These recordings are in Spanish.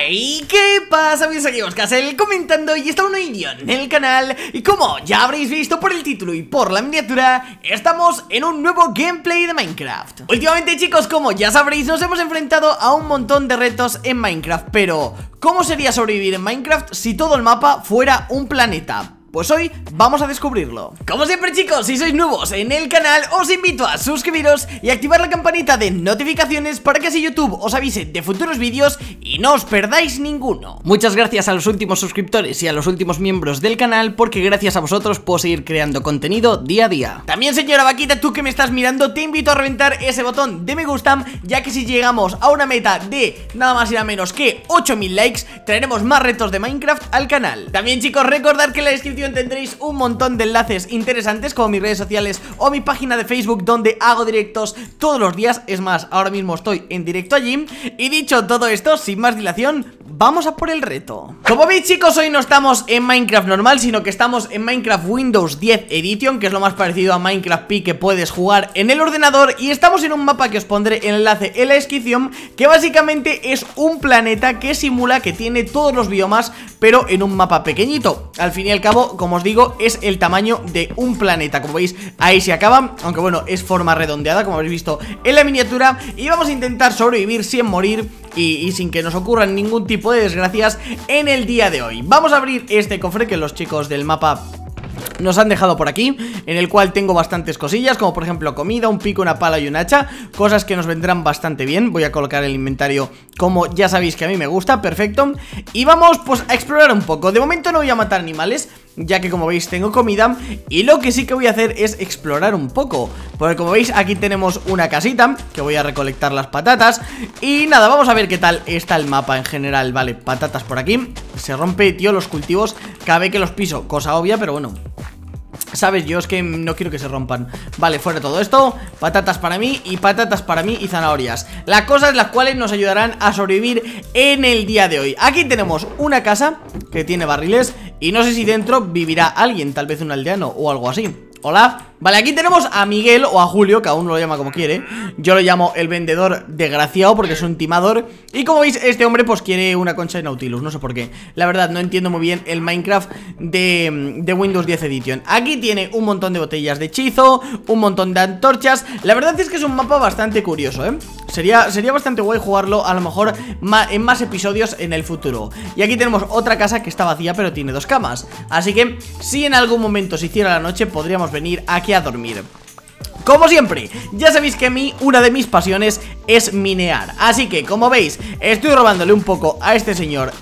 Hey, ¿qué pasa mis amigos? Casel comentando y está un nuevo vídeo en el canal. Y como ya habréis visto por el título y por la miniatura, estamos en un nuevo gameplay de Minecraft. Últimamente, chicos, como ya sabréis, nos hemos enfrentado a un montón de retos en Minecraft. Pero, ¿cómo sería sobrevivir en Minecraft si todo el mapa fuera un planeta? Pues hoy vamos a descubrirlo. Como siempre, chicos, si sois nuevos en el canal, os invito a suscribiros y activar la campanita de notificaciones para que así YouTube os avise de futuros vídeos y no os perdáis ninguno. Muchas gracias a los últimos suscriptores y a los últimos miembros del canal, porque gracias a vosotros puedo seguir creando contenido día a día. También, señora vaquita, tú que me estás mirando, te invito a reventar ese botón de me gusta, ya que si llegamos a una meta de nada más y nada menos que 8000 likes, traeremos más retos de Minecraft al canal. También, chicos, recordad que en la descripción tendréis un montón de enlaces interesantes, como mis redes sociales o mi página de Facebook, donde hago directos todos los días. Es más, ahora mismo estoy en directo allí. Y dicho todo esto, sin más dilación, vamos a por el reto. Como veis, chicos, hoy no estamos en Minecraft normal, sino que estamos en Minecraft Windows 10 Edition, que es lo más parecido a Minecraft Pi que puedes jugar en el ordenador. Y estamos en un mapa que os pondré el enlace en la descripción, que básicamente es un planeta que simula que tiene todos los biomas, pero en un mapa pequeñito. Al fin y al cabo, como os digo, es el tamaño de un planeta. Como veis, ahí se acaba, aunque bueno, es forma redondeada, como habéis visto en la miniatura. Y vamos a intentar sobrevivir sin morir y sin que nos ocurran ningún tipo de desgracias en el día de hoy. Vamos a abrir este cofre que los chicos del mapa nos han dejado por aquí, en el cual tengo bastantes cosillas, como por ejemplo comida, un pico, una pala y un hacha, cosas que nos vendrán bastante bien. Voy a colocar el inventario como ya sabéis que a mí me gusta, perfecto. Y vamos pues a explorar un poco. De momento no voy a matar animales, ya que como veis tengo comida. Y lo que sí que voy a hacer es explorar un poco, porque como veis aquí tenemos una casita, que voy a recolectar las patatas. Y nada, vamos a ver qué tal está el mapa en general. Vale, patatas por aquí. Se rompe, tío, los cultivos cada vez que los piso, cosa obvia, pero bueno, sabes, yo es que no quiero que se rompan. Vale, fuera todo esto, patatas para mí y patatas para mí y zanahorias. Las cosas las cuales nos ayudarán a sobrevivir en el día de hoy. Aquí tenemos una casa que tiene barriles y no sé si dentro vivirá alguien, tal vez un aldeano o algo así. Hola. Vale, aquí tenemos a Miguel o a Julio, cada uno lo llama como quiere. Yo lo llamo el vendedor desgraciado porque es un timador. Y como veis, este hombre pues quiere una concha de Nautilus, no sé por qué. La verdad, no entiendo muy bien el Minecraft de Windows 10 Edition. Aquí tiene un montón de botellas de hechizo, un montón de antorchas. La verdad es que es un mapa bastante curioso, ¿eh? Sería bastante guay jugarlo a lo mejor en más episodios en el futuro. Y aquí tenemos otra casa que está vacía pero tiene 2 camas. Así que si en algún momento se hiciera la noche, podríamos venir aquí a dormir. Como siempre, ya sabéis que a mí una de mis pasiones es minear. Así que, como veis, estoy robándole un poco a este señor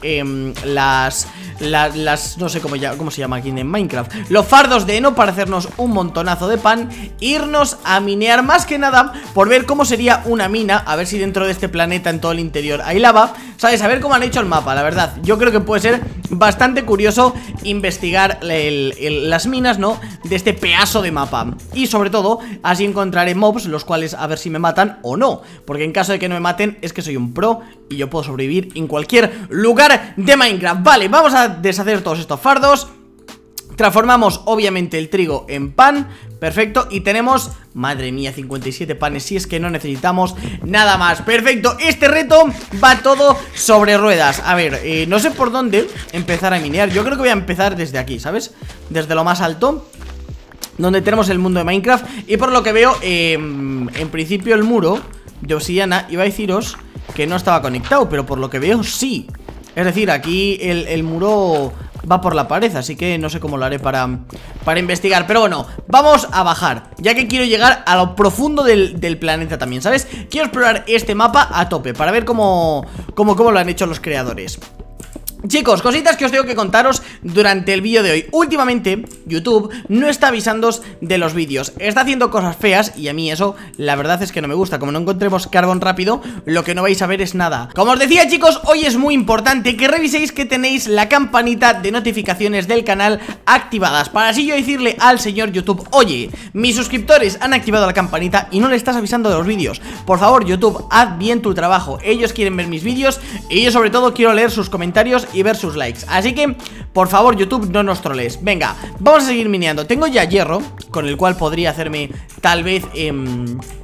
no sé cómo se llama aquí en Minecraft, los fardos de heno, para hacernos un montonazo de pan. Irnos a minear, más que nada por ver cómo sería una mina. A ver si dentro de este planeta, en todo el interior, hay lava. ¿Sabes? A ver cómo han hecho el mapa, la verdad. Yo creo que puede ser bastante curioso investigar las minas, ¿no? De este pedazo de mapa. Y sobre todo, así encontraré mobs, los cuales a ver si me matan o no. Porque en caso de que no me maten, es que soy un pro y yo puedo sobrevivir en cualquier lugar de Minecraft. Vale, vamos a deshacer todos estos fardos. Transformamos obviamente el trigo en pan. Perfecto, y tenemos, madre mía, 57 panes. Si es que no necesitamos nada más. Perfecto, este reto va todo sobre ruedas. A ver, no sé por dónde empezar a minear. Yo creo que voy a empezar desde aquí, ¿sabes? Desde lo más alto, donde tenemos el mundo de Minecraft. Y por lo que veo, en principio el muro de obsidiana, iba a deciros que no estaba conectado, pero por lo que veo sí. Es decir, aquí el muro va por la pared, así que no sé cómo lo haré para investigar. Pero bueno, vamos a bajar, ya que quiero llegar a lo profundo del planeta también, ¿sabes? Quiero explorar este mapa a tope para ver cómo lo han hecho los creadores. Chicos, cositas que os tengo que contaros durante el vídeo de hoy. Últimamente YouTube no está avisándoos de los vídeos, está haciendo cosas feas y a mí eso la verdad es que no me gusta. Como no encontremos carbón rápido, lo que no vais a ver es nada. Como os decía, chicos, hoy es muy importante que reviséis que tenéis la campanita de notificaciones del canal activadas, para así yo decirle al señor YouTube: oye, mis suscriptores han activado la campanita y no le estás avisando de los vídeos. Por favor, YouTube, haz bien tu trabajo. Ellos quieren ver mis vídeos y yo sobre todo quiero leer sus comentarios y ver sus likes. Así que, por favor, YouTube, no nos trolees. Venga, vamos a seguir mineando. Tengo ya hierro, con el cual podría hacerme tal vez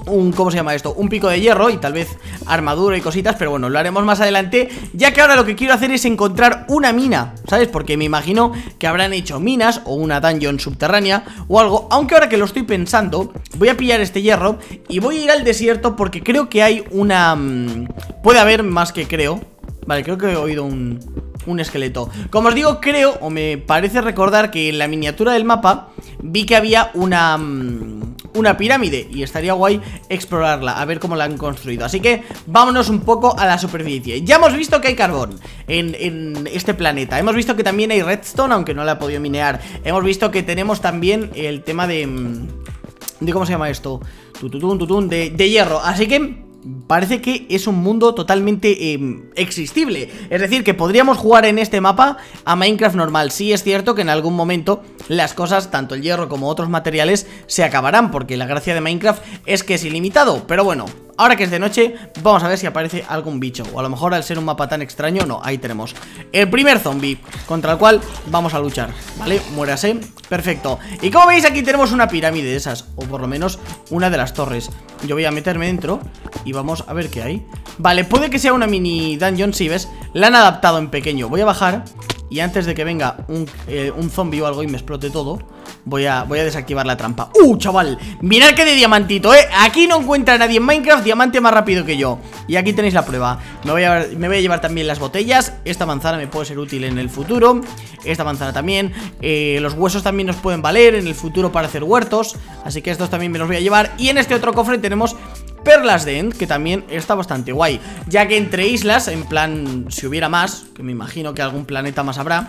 ¿cómo se llama esto? Un pico de hierro y tal vez armadura y cositas, pero bueno, lo haremos más adelante, ya que ahora lo que quiero hacer es encontrar una mina, ¿sabes? Porque me imagino que habrán hecho minas o una dungeon subterránea o algo, aunque ahora que lo estoy pensando, voy a pillar este hierro y voy a ir al desierto porque creo que hay una... puede haber más que creo. Vale, creo que he oído un esqueleto. Como os digo, creo, o me parece recordar que en la miniatura del mapa vi que había una pirámide y estaría guay explorarla, a ver cómo la han construido. Así que vámonos un poco a la superficie. Ya hemos visto que hay carbón en este planeta. Hemos visto que también hay redstone, aunque no la he podido minear. Hemos visto que tenemos también el tema de ¿cómo se llama esto? De hierro. Así que parece que es un mundo totalmente existible. Es decir, que podríamos jugar en este mapa a Minecraft normal. Sí es cierto que en algún momento las cosas, tanto el hierro como otros materiales, se acabarán, porque la gracia de Minecraft es que es ilimitado. Pero bueno, ahora que es de noche, vamos a ver si aparece algún bicho. O a lo mejor al ser un mapa tan extraño, no, ahí tenemos el primer zombie contra el cual vamos a luchar. Vale, muérase, perfecto. Y como veis aquí tenemos una pirámide de esas, o por lo menos una de las torres. Yo voy a meterme dentro y vamos a ver qué hay. Vale, puede que sea una mini dungeon, si ves, la han adaptado en pequeño. Voy a bajar y antes de que venga un zombie o algo y me explote todo, voy a desactivar la trampa. Chaval, mirad que de diamantito, aquí no encuentra nadie en Minecraft diamante más rápido que yo. Y aquí tenéis la prueba. Me voy a llevar también las botellas. Esta manzana me puede ser útil en el futuro. Esta manzana también. Los huesos también nos pueden valer en el futuro para hacer huertos. Así que estos también me los voy a llevar. Y en este otro cofre tenemos perlas de End, que también está bastante guay, ya que entre islas, en plan, si hubiera más, que me imagino que algún planeta más habrá.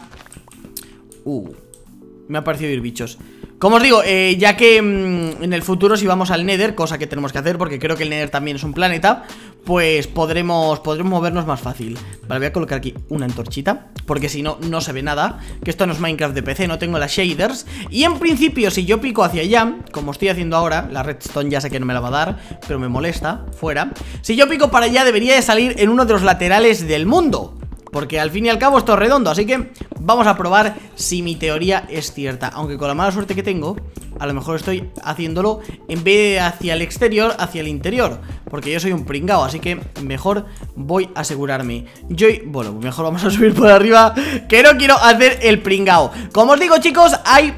Me ha parecido ir bichos. Como os digo, ya que en el futuro si vamos al Nether, cosa que tenemos que hacer porque creo que el Nether también es un planeta, pues podremos movernos más fácil. Vale, voy a colocar aquí una antorchita, porque si no, no se ve nada. Que esto no es Minecraft de PC, no tengo las shaders. Y en principio, si yo pico hacia allá, como estoy haciendo ahora, la redstone ya sé que no me la va a dar, pero me molesta, fuera. Si yo pico para allá, debería de salir en uno de los laterales del mundo, porque al fin y al cabo esto es redondo. Así que vamos a probar si mi teoría es cierta. Aunque con la mala suerte que tengo, a lo mejor estoy haciéndolo en vez de hacia el exterior, hacia el interior, porque yo soy un pringao, así que mejor voy a asegurarme. Bueno, mejor vamos a subir por arriba, que no quiero hacer el pringao. Como os digo, chicos, hay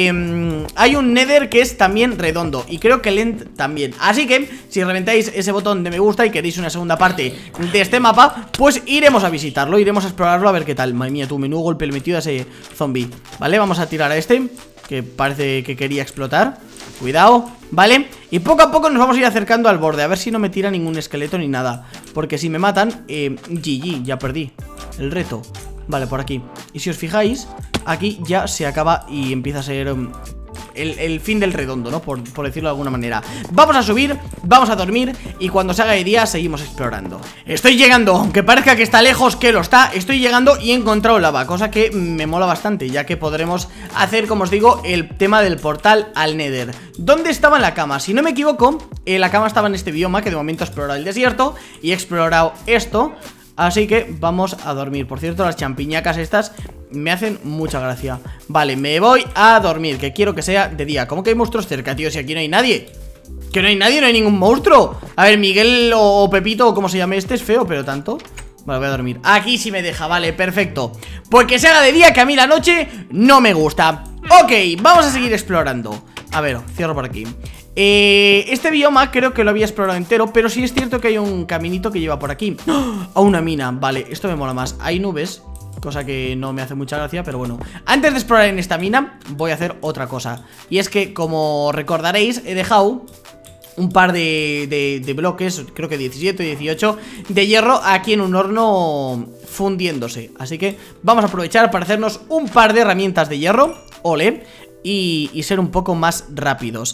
un Nether que es también redondo, y creo que el End también. Así que si reventáis ese botón de me gusta y queréis una segunda parte de este mapa, pues iremos a visitarlo, iremos a explorarlo a ver qué tal. Madre mía, tú, menudo golpe le metido a ese zombie. Vale, vamos a tirar a este, que parece que quería explotar. Cuidado, ¿vale? Y poco a poco nos vamos a ir acercando al borde, a ver si no me tira ningún esqueleto ni nada, porque si me matan, GG, ya perdí el reto. Vale, por aquí. Y si os fijáis, aquí ya se acaba y empieza a ser el fin del redondo, ¿no? Por decirlo de alguna manera. Vamos a subir, vamos a dormir, y cuando se haga de día seguimos explorando. Estoy llegando, aunque parezca que está lejos, que lo está. Estoy llegando y he encontrado lava, cosa que me mola bastante, ya que podremos hacer, como os digo, el tema del portal al Nether. ¿Dónde estaba la cama? Si no me equivoco, la cama estaba en este bioma, que de momento he explorado el desierto y he explorado esto. Así que vamos a dormir. Por cierto, las champiñacas estas me hacen mucha gracia. Vale, me voy a dormir, que quiero que sea de día. ¿Cómo que hay monstruos cerca, tío? Si aquí no hay nadie. Que no hay nadie, no hay ningún monstruo. A ver, Miguel o Pepito, o como se llame este, es feo, pero tanto. Vale, voy a dormir. Aquí sí me deja, vale, perfecto. Pues que se haga de día, que a mí la noche no me gusta. Ok, vamos a seguir explorando. A ver, cierro por aquí. Este bioma creo que lo había explorado entero, pero sí es cierto que hay un caminito que lleva por aquí. A una mina, vale, esto me mola más. Hay nubes, cosa que no me hace mucha gracia, pero bueno. Antes de explorar en esta mina, voy a hacer otra cosa. Y es que, como recordaréis, he dejado un par de bloques, creo que 17 y 18, de hierro aquí en un horno fundiéndose. Así que vamos a aprovechar para hacernos un par de herramientas de hierro. Ole. Y ser un poco más rápidos.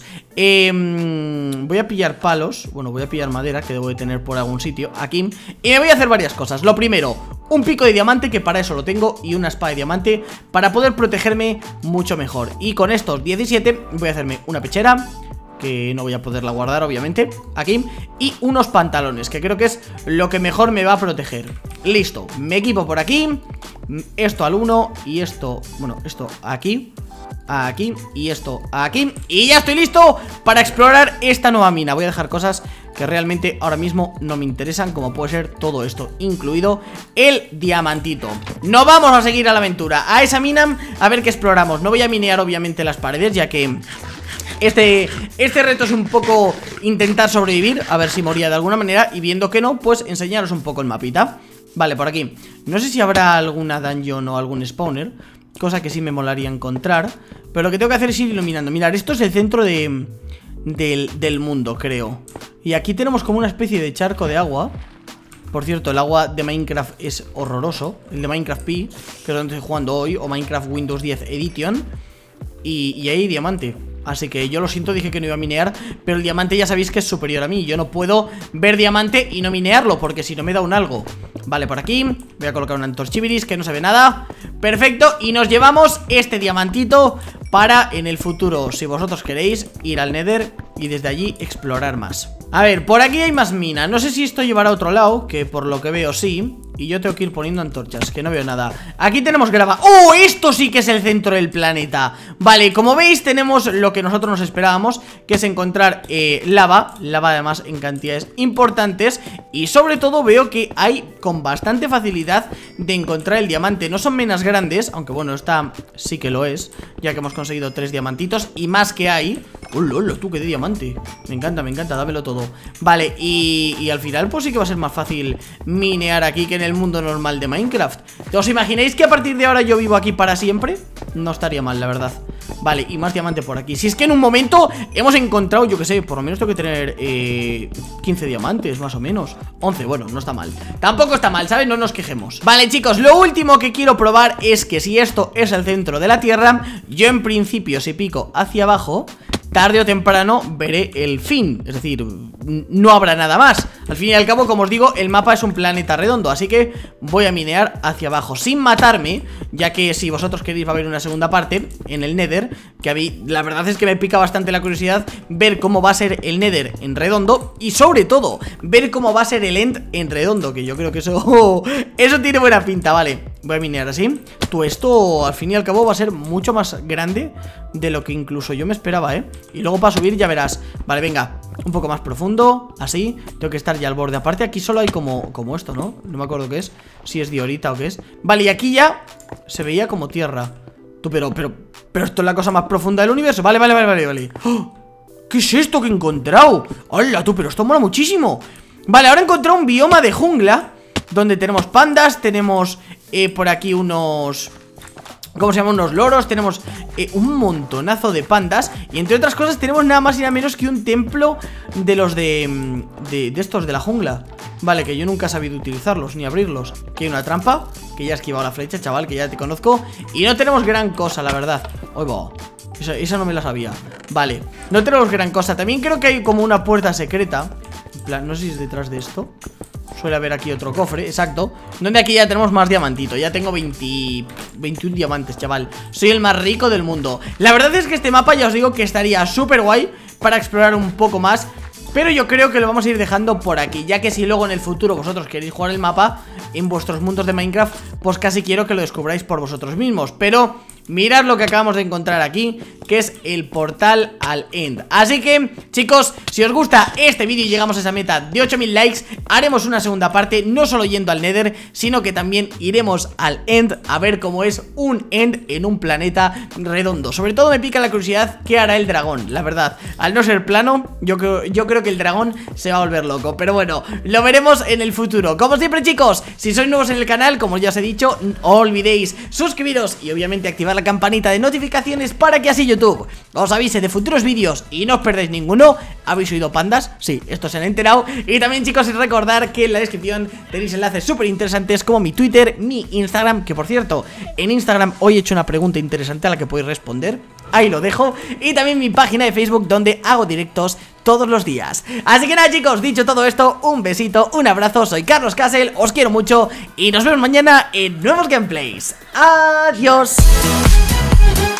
Voy a pillar palos. Bueno, voy a pillar madera, que debo de tener por algún sitio aquí. Y me voy a hacer varias cosas. Lo primero, un pico de diamante, que para eso lo tengo, y una espada de diamante para poder protegerme mucho mejor. Y con estos 17 voy a hacerme una pechera, que no voy a poderla guardar, obviamente, aquí. Y unos pantalones, que creo que es lo que mejor me va a proteger. Listo, me equipo por aquí. Esto al 1 y esto, bueno, esto aquí. aquí y esto aquí. Y ya estoy listo para explorar esta nueva mina. Voy a dejar cosas que realmente ahora mismo no me interesan, como puede ser todo esto, incluido el diamantito. No vamos a seguir a la aventura, a esa mina, a ver qué exploramos. No voy a minear obviamente las paredes, ya que este reto es un poco intentar sobrevivir, a ver si moría de alguna manera. Y viendo que no, pues enseñaros un poco el mapita. Vale, por aquí. No sé si habrá alguna dungeon o algún spawner, cosa que sí me molaría encontrar. Pero lo que tengo que hacer es ir iluminando. Mirad, esto es el centro del mundo, creo. Y aquí tenemos como una especie de charco de agua. Por cierto, el agua de Minecraft es horroroso. El de Minecraft Pi, que es donde estoy jugando hoy, o Minecraft Windows 10 Edition. Y ahí hay diamante. Así que yo lo siento, dije que no iba a minear, pero el diamante ya sabéis que es superior a mí. Yo no puedo ver diamante y no minearlo, porque si no me da un algo. Vale, por aquí voy a colocar una antorchibiris que no se ve nada. Perfecto, y nos llevamos este diamantito para en el futuro, si vosotros queréis, ir al Nether y desde allí explorar más. A ver, por aquí hay más mina. No sé si esto llevará a otro lado, que por lo que veo sí. Y yo tengo que ir poniendo antorchas, que no veo nada. Aquí tenemos grava. ¡Oh! Esto sí que es el centro del planeta. Vale, como veis tenemos lo que nosotros nos esperábamos, que es encontrar lava. Lava además en cantidades importantes. Y sobre todo veo que hay con bastante facilidad de encontrar el diamante. No son minas grandes, aunque bueno, esta sí que lo es, ya que hemos conseguido 3 diamantitos y más que hay. ¡Oh, lolo! Tú, que de diamante. Me encanta, dámelo todo. Vale, y al final pues sí que va a ser más fácil minear aquí que en el mundo normal de Minecraft. ¿Os imagináis que a partir de ahora yo vivo aquí para siempre? No estaría mal, la verdad. Vale, y más diamante por aquí. Si es que en un momento hemos encontrado, yo que sé, por lo menos tengo que tener 15 diamantes, más o menos 11, bueno, no está mal. Tampoco está mal, ¿sabes? No nos quejemos. Vale, chicos, lo último que quiero probar es que si esto es el centro de la Tierra, yo en principio si pico hacia abajo, tarde o temprano veré el fin. Es decir, no habrá nada más. Al fin y al cabo, como os digo, el mapa es un planeta redondo, así que voy a minear hacia abajo sin matarme, ya que si vosotros queréis va a haber una segunda parte en el Nether, que a mí la verdad es que me pica bastante la curiosidad ver cómo va a ser el Nether en redondo. Y sobre todo, ver cómo va a ser el End en redondo, que yo creo que eso tiene buena pinta. Vale, voy a minear así. Esto al fin y al cabo va a ser mucho más grande de lo que incluso yo me esperaba, ¿eh? Y luego para subir ya verás. Vale, venga, un poco más profundo, así. Tengo que estar ya al borde. Aparte aquí solo hay como esto, ¿no? No me acuerdo qué es, si es diorita o qué es. Vale, y aquí ya se veía como tierra. Tú, pero esto es la cosa más profunda del universo. Vale. ¡Oh! ¿Qué es esto que he encontrado? ¡Hola, tú! Pero esto mola muchísimo. Vale, ahora he encontrado un bioma de jungla donde tenemos pandas, tenemos por aquí unos... ¿cómo se llama? Unos loros, tenemos un montonazo de pandas. Y entre otras cosas tenemos nada más y nada menos que un templo de los de estos de la jungla. Vale, que yo nunca he sabido utilizarlos ni abrirlos. Que hay una trampa, que ya he esquivado la flecha, chaval, que ya te conozco. Y no tenemos gran cosa, la verdad. Oy, va. Esa no me la sabía. Vale, no tenemos gran cosa. También creo que hay como una puerta secreta. En plan, no sé si es detrás de esto. Suele haber aquí otro cofre, exacto. Donde aquí ya tenemos más diamantito. Ya tengo 21 diamantes, chaval. Soy el más rico del mundo. La verdad es que este mapa ya os digo que estaría súper guay para explorar un poco más, pero yo creo que lo vamos a ir dejando por aquí, ya que si luego en el futuro vosotros queréis jugar el mapa en vuestros mundos de Minecraft, pues casi quiero que lo descubráis por vosotros mismos. Pero mirad lo que acabamos de encontrar aquí, que es el portal al End. Así que, chicos, si os gusta este vídeo y llegamos a esa meta de 8000 likes, haremos una segunda parte, no solo yendo al Nether, sino que también iremos al End a ver cómo es un End en un planeta redondo. Sobre todo me pica la curiosidad qué hará el dragón, la verdad. Al no ser plano, yo creo que el dragón se va a volver loco. Pero bueno, lo veremos en el futuro. Como siempre, chicos, si sois nuevos en el canal, como ya os he dicho, no olvidéis suscribiros y obviamente activar la campanita de notificaciones para que así YouTube os avise de futuros vídeos y no os perdáis ninguno. ¿Habéis oído pandas? Sí, esto se han enterado. Y también, chicos, recordar que en la descripción tenéis enlaces súper interesantes como mi Twitter, mi Instagram, que por cierto, en Instagram hoy he hecho una pregunta interesante a la que podéis responder. Ahí lo dejo. Y también mi página de Facebook, donde hago directos todos los días. Así que nada, chicos, dicho todo esto, un besito, un abrazo. Soy Carlos Castle, os quiero mucho y nos vemos mañana en nuevos gameplays. Adiós.